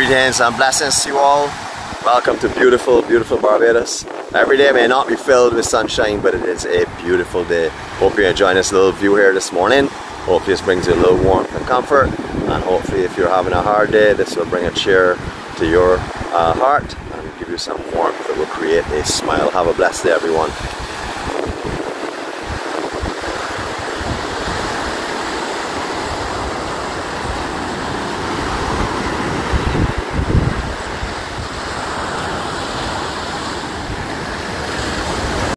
Greetings and blessings to you all. Welcome to beautiful, beautiful Barbados. Every day may not be filled with sunshine, but it is a beautiful day. Hope you're enjoying this little view here this morning. Hopefully this brings you a little warmth and comfort, and hopefully if you're having a hard day, this will bring a cheer to your heart and give you some warmth that will create a smile. Have a blessed day, everyone.